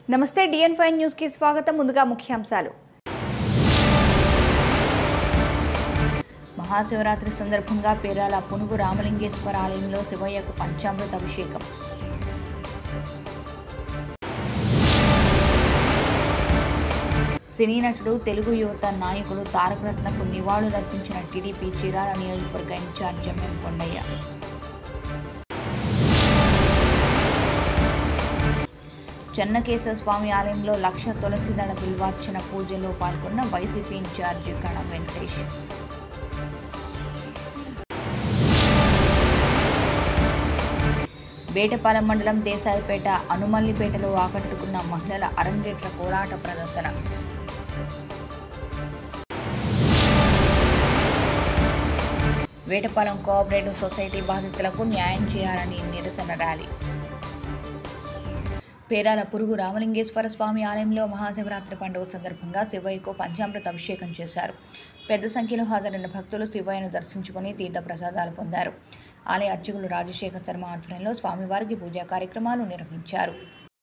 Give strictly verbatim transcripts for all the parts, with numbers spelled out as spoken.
నమస్తే డిఎన్ five news కి స్వాగతం. ముందుగా ముఖ్యాంశాలు. మహాశివరాత్రి సందర్భంగా పేరాల పునుగు రామలింగేశ్వర ఆలయంలో శివయ్యకు పంచామృత అభిషేకం. సినీ నటుడు, తెలుగు యువత నాయకుడు తారకరత్నకు నివాళులర్పించిన టీడీపీ చీరాల నియోజకవర్గ ఇన్ఛార్జ్ ఎంఎం కొండయ్య. చెన్నకేశవ స్వామి ఆలయంలో లక్ష తులసిదళ బిల్వార్చన పూజలో పాల్గొన్న వైసీపీ ఇన్ఛార్జి కణం వెంకటేష్. బేటపాలెం మండలం దేశాయిపేట, అనుమల్లిపేటలో ఆకట్టుకున్న మహిళల అరంగేట్ర పోరాట ప్రదర్శన. వేటపాలెం కోఆపరేటివ్ సొసైటీ బాధితులకు న్యాయం చేయాలని నిరసన ర్యాలీ. పేరాల పురుగు రామలింగేశ్వర స్వామి ఆలయంలో మహాశివరాత్రి పండుగ సందర్భంగా శివయ్యకు పంచామృత అభిషేకం చేశారు. పెద్ద సంఖ్యలో హాజరైన భక్తులు శివయ్యను దర్శించుకుని తీర్థ ప్రసాదాలు పొందారు. ఆలయ అర్చకులు రాజశేఖర్ శర్మ ఆధ్వర్యంలో స్వామివారికి పూజా కార్యక్రమాలు నిర్వహించారు.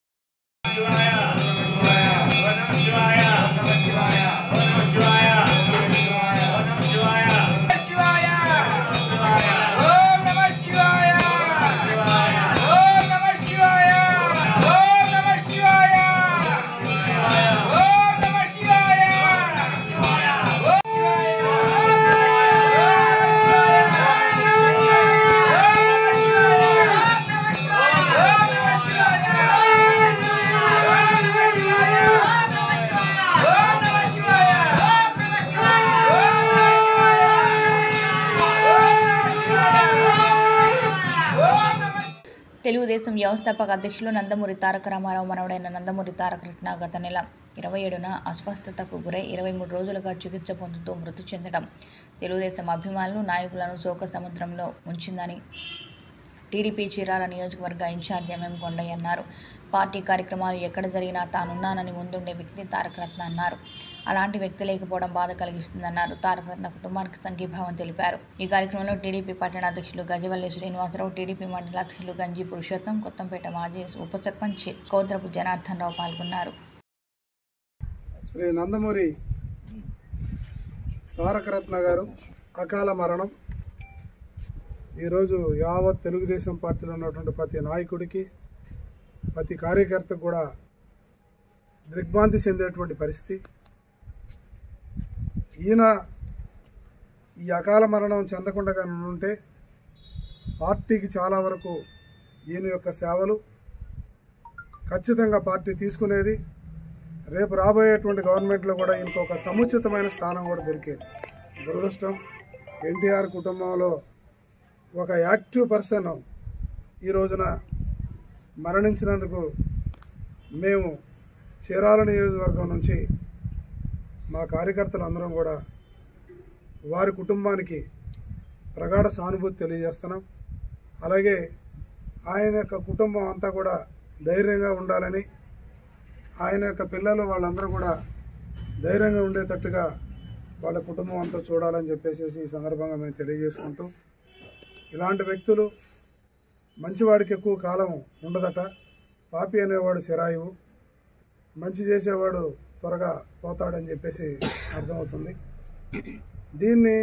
తెలుగుదేశం వ్యవస్థాపక అధ్యక్షులు నందమూరి తారక రామారావు మనవడైన నందమూరి తారక రత్న గత నెల ఇరవై ఏడున అస్వస్థతకు గురై ఇరవై మూడు రోజులుగా చికిత్స పొందుతూ మృతి చెందడం తెలుగుదేశం అభిమానులు, నాయకులను శోక సముద్రంలో ముంచిందని టీడీపీ చీరాల నియోజకవర్గ ఇన్ఛార్జ్ ఎంఎం కొండయ్య అన్నారు. పార్టీ కార్యక్రమాలు ఎక్కడ జరిగినా తానున్నానని ముందుండే వ్యక్తి తారక రత్న అన్నారు. అలాంటి వ్యక్తి లేకపోవడం బాధ కలిగిస్తుందన్నారు. తారక రత్న కుటుంబానికి సంఘీభావం తెలిపారు. ఈ కార్యక్రమంలో టీడీపీ పట్టణ అధ్యక్షులు గజవల్లి శ్రీనివాసరావు, టీడీపీ మండల అధ్యక్షులు గంజి పురుషోత్తం, కొత్తంపేట మాజీ ఉప సర్పంచ్ కౌద్రపు జనార్దన్ రావు పాల్గొన్నారు. శ్రీ నందమూరి తారక రత్న గారు అకాల మరణం ఈరోజు యావత్ తెలుగుదేశం పార్టీలో ఉన్నటువంటి ప్రతి నాయకుడికి, ప్రతి కార్యకర్తకు కూడా దిగ్భ్రాంతి చెందేటువంటి పరిస్థితి. ఈయన ఈ అకాల మరణం చెందకుండా ఉంటే పార్టీకి చాలా వరకు ఈయన యొక్క సేవలు ఖచ్చితంగా పార్టీ తీసుకునేది. రేపు రాబోయేటువంటి గవర్నమెంట్లో కూడా ఈయనకు ఒక సముచితమైన స్థానం కూడా దొరికేది. దురదృష్టం, ఎన్టీఆర్ కుటుంబంలో ఒక యాక్టివ్ పర్సన్ ఈ రోజున మరణించినందుకు మేము చీరాల నియోజకవర్గం నుంచి మా కార్యకర్తలు అందరం కూడా వారి కుటుంబానికి ప్రగాఢ సానుభూతి తెలియజేస్తున్నాం. అలాగే ఆయన యొక్క కుటుంబం అంతా కూడా ధైర్యంగా ఉండాలని, ఆయన యొక్క పిల్లలు వాళ్ళందరూ కూడా ధైర్యంగా ఉండేటట్టుగా వాళ్ళ కుటుంబం అంతా చూడాలని చెప్పేసి ఈ సందర్భంగా మేము తెలియజేసుకుంటూ, ఇలాంటి వ్యక్తులు మంచివాడికి ఎక్కువ కాలం ఉండదట, పాపి అనేవాడు శరాయువు, మంచి చేసేవాడు త్వరగా పోతాడని చెప్పేసి అర్థమవుతుంది. దీన్ని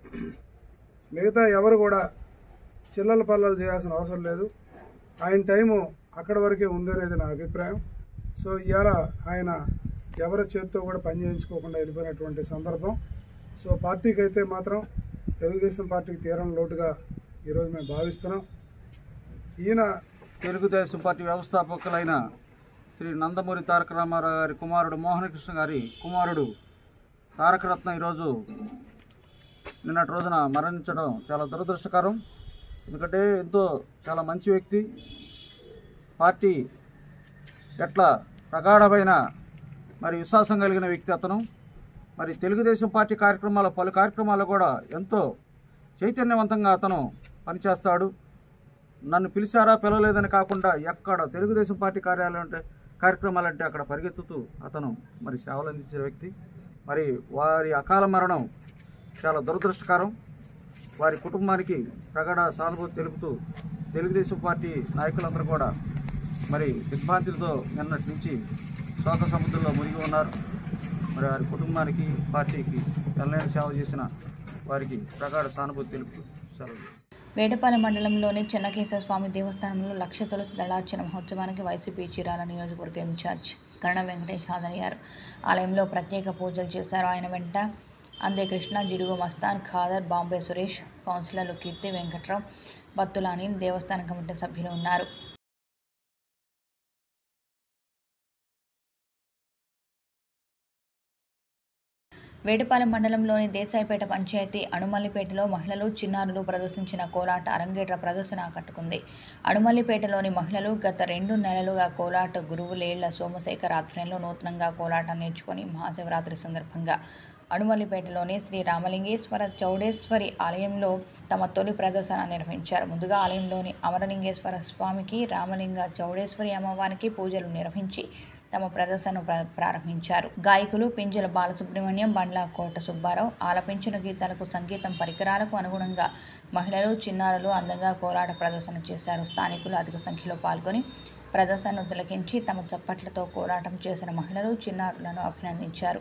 మిగతా ఎవరు కూడా చిల్లల పల్లలు చేయాల్సిన అవసరం లేదు. ఆయన టైము అక్కడి వరకే ఉందనేది నా అభిప్రాయం. సో ఇవాళ ఆయన ఎవరి చేతితో కూడా పని చేయించుకోకుండా వెళ్ళిపోయినటువంటి సందర్భం. సో పార్టీకి అయితే మాత్రం తెలుగుదేశం పార్టీకి తీరని లోటుగా ఈరోజు మేము భావిస్తున్నాం. ఈయన తెలుగుదేశం పార్టీ వ్యవస్థాపకులైన శ్రీ నందమూరి తారక రామారావు గారి కుమారుడు మోహనకృష్ణ గారి కుమారుడు తారకరత్న ఈరోజు నిన్నటి రోజున మరణించడం చాలా దురదృష్టకరం. ఎందుకంటే ఎంతో చాలా మంచి వ్యక్తి, పార్టీ ఎట్లా ప్రగాఢమైన మరి విశ్వాసం కలిగిన వ్యక్తి అతను. మరి తెలుగుదేశం పార్టీ కార్యక్రమాలు పలు కార్యక్రమాలు కూడా ఎంతో చైతన్యవంతంగా అతను పనిచేస్తాడు. నన్ను పిలిచారా పిలవలేదని కాకుండా ఎక్కడ తెలుగుదేశం పార్టీ కార్యాలయం అంటే కార్యక్రమాలంటే అక్కడ పరిగెత్తుతూ అతను మరి సేవలు అందించిన వ్యక్తి. మరి వారి అకాల మరణం చాలా దురదృష్టకరం. వారి కుటుంబానికి ప్రగాఢ సానుభూతి తెలుపుతూ తెలుగుదేశం పార్టీ నాయకులందరూ కూడా మరి దిగ్భ్రాంతులతో నిన్నటి నుంచి శోక సముద్రంలో మునిగి ఉన్నారు. మరి వారి కుటుంబానికి పార్టీకి ఎల్లైన సేవ చేసిన వారికి ప్రగాఢ సానుభూతి తెలుపు సెలవు. వేటపాలెం మండలంలోని చెన్నకేశ్వర స్వామి దేవస్థానంలో లక్ష తులసి దళార్చన మహోత్సవానికి వైసీపీ చీరాల నియోజకవర్గ ఇన్ఛార్జ్ కరణం వెంకటేష్ హాజరయ్యారు. ఆలయంలో ప్రత్యేక పూజలు చేశారు. ఆయన వెంట అందే కృష్ణ, జిడుగు మస్తాన్, ఖాదర్, బాంబే సురేష్, కౌన్సిలర్లు కీర్తి, వెంకట్రావు, బత్తుల అనిల్, దేవస్థాన కమిటీ సభ్యులు ఉన్నారు. వేటపాలెం మండలంలోని దేశాయిపేట పంచాయతీ అణుమల్లిపేటలో మహిళలు, చిన్నారులు ప్రదర్శించిన కోలాట అరంగేట్ర ప్రదర్శన ఆకట్టుకుంది. అణుమల్లిపేటలోని మహిళలు గత రెండు నెలలుగా కోలాట గురువులేళ్ల సోమశేఖర్ ఆధ్వర్యంలో నూతనంగా కోలాట నేర్చుకుని మహాశివరాత్రి సందర్భంగా అణుమల్లిపేటలోని శ్రీ రామలింగేశ్వర చౌడేశ్వరి ఆలయంలో తమ తొలి ప్రదర్శన నిర్వహించారు. ముందుగా ఆలయంలోని అమరలింగేశ్వర స్వామికి, రామలింగ చౌడేశ్వరి అమ్మవారికి పూజలు నిర్వహించి తమ ప్రదర్శనను ప్రారంభించారు. గాయకులు పింజల బాలసుబ్రహ్మణ్యం, బండ్ల కోట సుబ్బారావు ఆలపించిన గీతాలకు సంగీతం పరికరాలకు అనుగుణంగా మహిళలు, చిన్నారులు అందంగా కోలాట ప్రదర్శన చేశారు. స్థానికులు అధిక సంఖ్యలో పాల్గొని ప్రదర్శనను తిలకించి తమ చప్పట్లతో కోలాటం చేసిన మహిళలు, చిన్నారులను అభినందించారు.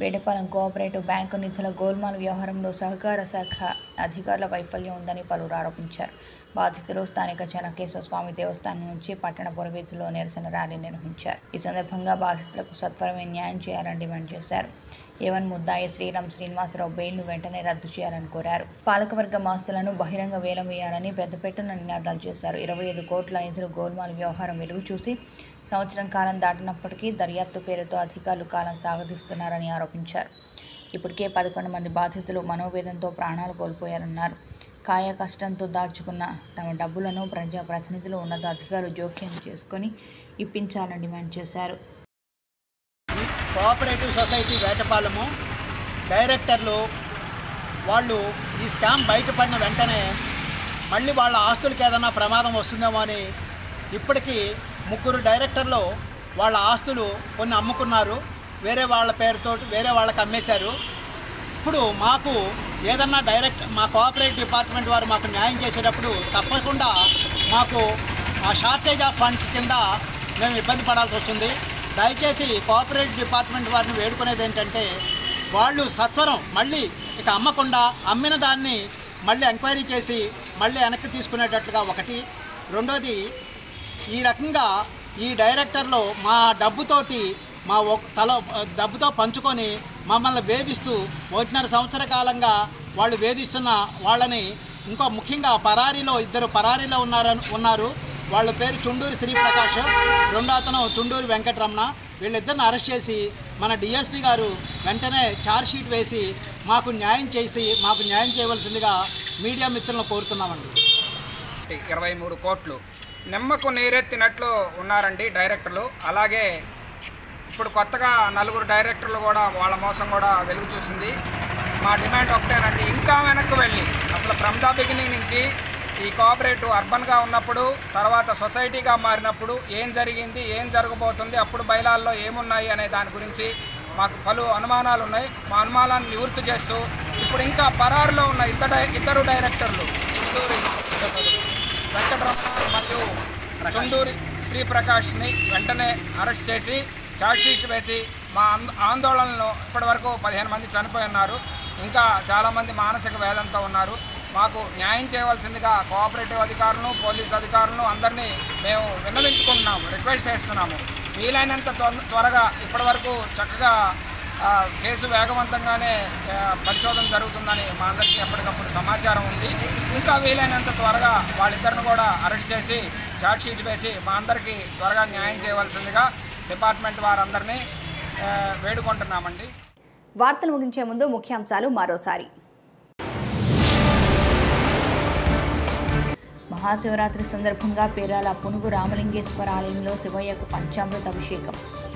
వేటపాలెం కోఆపరేటివ్ బ్యాంకు నిధుల గోల్మాల్ వ్యవహారంలో సహకార శాఖ అధికారుల వైఫల్యం ఉందని పలువురు ఆరోపించారు. బాధితులు స్థానిక చెన్నకేశ్వర స్వామి దేవస్థానం నుంచి పట్టణ పురవీధిలో నిరసన ర్యాలీ నిర్వహించారు. ఈ సందర్భంగా బాధితులకు సత్వరమే న్యాయం చేయాలని డిమాండ్ చేశారు. ఏవన్ ముద్దాయి శ్రీరామ్ శ్రీనివాసరావు బెయిల్ను వెంటనే రద్దు చేయాలని కోరారు. పాలకవర్గ ఆస్తులను బహిరంగ వేలం వేయాలని పెద్దపెట్టున నినాదాలు చేశారు. ఇరవై ఐదు కోట్ల నిధులు గోల్మాల్ వ్యవహారం వెలుగు చూసి సంవత్సరం కాలం దాటినప్పటికీ దర్యాప్తు పేరుతో అధికారులు కాలం సాగదీస్తున్నారని ఆరోపించారు. ఇప్పటికే పదకొండు మంది బాధితులు మనోవేదంతో ప్రాణాలు కోల్పోయారన్నారు. కాయ కష్టంతో దాచుకున్న తమ డబ్బులను ప్రజాప్రతినిధులు ఉన్నతాధికారులు జోక్యం చేసుకుని ఇప్పించాలని డిమాండ్ చేశారు. కోఆపరేటివ్ సొసైటీ వేటపాలెము డైరెక్టర్లు వాళ్ళు ఈ స్కామ్ బయటపడిన వెంటనే మళ్ళీ వాళ్ళ ఆస్తులకి ఏదైనా ప్రమాదం వస్తుందేమో అని ఇప్పటికీ ముగ్గురు డైరెక్టర్లు వాళ్ళ ఆస్తులు కొన్ని అమ్ముకున్నారు. వేరే వాళ్ళ పేరుతో వేరే వాళ్ళకి అమ్మేశారు. ఇప్పుడు మాకు ఏదన్నా డైరెక్ట్ మా కోఆపరేటివ్ డిపార్ట్మెంట్ వారు మాకు న్యాయం చేసేటప్పుడు తప్పకుండా మాకు ఆ షార్టేజ్ ఆఫ్ ఫండ్స్ కింద మేము ఇబ్బంది పడాల్సి వస్తుంది. దయచేసి కోఆపరేటివ్ డిపార్ట్మెంట్ వారిని వేడుకునేది ఏంటంటే వాళ్ళు సత్వరం మళ్ళీ ఇక అమ్మకుండా అమ్మిన దాన్ని మళ్ళీ ఎంక్వైరీ చేసి మళ్ళీ వెనక్కి తీసుకునేటట్టుగా ఒకటి. రెండోది, ఈ రకంగా ఈ డైరెక్టర్లు మా డబ్బుతోటి మా తల డబ్బుతో పంచుకొని మమ్మల్ని వేధిస్తూ ఒకటిన్నర సంవత్సర కాలంగా వాళ్ళు వేధిస్తున్న వాళ్ళని ఇంకో ముఖ్యంగా పరారీలో ఇద్దరు పరారీలో ఉన్నారని ఉన్నారు. వాళ్ళ పేరు చుండూరి శ్రీప్రకాష్, రెండో అతను చుండూరి వెంకటరమణ. వీళ్ళిద్దరిని అరెస్ట్ చేసి మన డిఎస్పీ గారు వెంటనే ఛార్జ్షీట్ వేసి మాకు న్యాయం చేసి మాకు న్యాయం చేయవలసిందిగా మీడియా మిత్రులను కోరుతున్నామండి. ఇరవై మూడు కోట్లు నిమ్మకు నీరెత్తినట్లు ఉన్నారండి డైరెక్టర్లు. అలాగే ఇప్పుడు కొత్తగా నలుగురు డైరెక్టర్లు కూడా వాళ్ళ మోసం కూడా వెలుగు చూసింది. మా డిమాండ్ ఒకటేనండి, ఇంకా వెనక్కి వెళ్ళి అసలు ఫ్రమ్ ద బిగినింగ్ నుంచి ఈ కోఆపరేటివ్ అర్బన్గా ఉన్నప్పుడు తర్వాత సొసైటీగా మారినప్పుడు ఏం జరిగింది, ఏం జరగబోతుంది, అప్పుడు బయలాల్లో ఏమున్నాయి అనే దాని గురించి మాకు పలు అనుమానాలు ఉన్నాయి. మా అనుమానాలను నివృత్తి చేస్తూ ఇప్పుడు ఇంకా పరారులో ఉన్న ఇద్దరు ఇద్దరు డైరెక్టర్లు చుండూరి వెంకటరమణ మరియు చుండూరి శ్రీప్రకాష్ని వెంటనే అరెస్ట్ చేసి ఛార్జ్షీట్ వేసి మా ఆందోళనలో ఇప్పటివరకు పదిహేను మంది చనిపోయి ఉన్నారు. ఇంకా చాలామంది మానసిక వేదంతో ఉన్నారు. మాకు న్యాయం చేయవలసిందిగా కోఆపరేటివ్ అధికారులను పోలీసు అధికారులను అందరినీ మేము విన్నవించుకుంటున్నాము, రిక్వెస్ట్ చేస్తున్నాము. వీలైనంత త్వరగా ఇప్పటివరకు చక్కగా కేసు వేగవంతంగానే పరిశోధన జరుగుతుందని మా అందరికీ ఎప్పటికప్పుడు సమాచారం ఉంది. ఇంకా వీలైనంత త్వరగా వాళ్ళిద్దరిని కూడా అరెస్ట్ చేసి ఛార్జ్షీట్ వేసి మా అందరికీ త్వరగా న్యాయం చేయవలసిందిగా డిపార్ట్మెంట్ వారందరినీ వేడుకుంటున్నామండి. వార్తలు ముగించే ముందు ముఖ్యాంశాలు మరోసారి. మహాశివరాత్రి సందర్భంగా పేరాల పునుగు రామలింగేశ్వర ఆలయంలో శివయ్యకు పంచామృత అభిషేకం.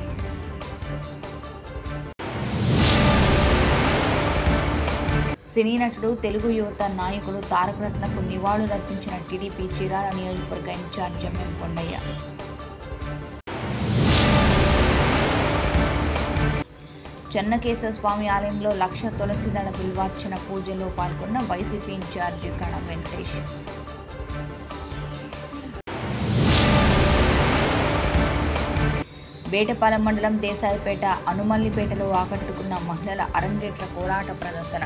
సినీ నటుడు తెలుగు యువత నాయకుడు తారక రత్నకు నివాళులర్పించిన టీడీపీ చీరాల నియోజకవర్గ ఇన్ఛార్జ్ జమ్మెం కొండయ్య. చెన్నకేశ్వర స్వామి ఆలయంలో లక్ష తులసిదళ బిల్వార్చన పూజలో పాల్గొన్న వైసీపీ ఇన్ఛార్జ్ కణ వెంకటేష్. వేటపాలెం మండలం దేశాయిపేట అనుమల్లిపేటలో ఆకట్టుకున్న మహిళల అరంగేట్ర కోలాట ప్రదర్శన.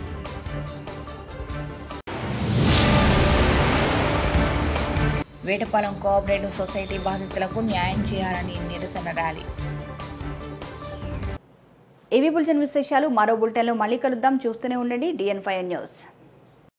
వేటపాలెం కోఆపరేటివ్ సొసైటీ బాధితులకు న్యాయం చేయాలని నిరసన ర్యాలీ. ఏవీ బులెటిన్ విశేషాలు మరో బులెటిన్లో మళ్ళీ కలుద్దాం. చూస్తూనే ఉండండి డిఎన్ ఫైవ్ న్యూస్.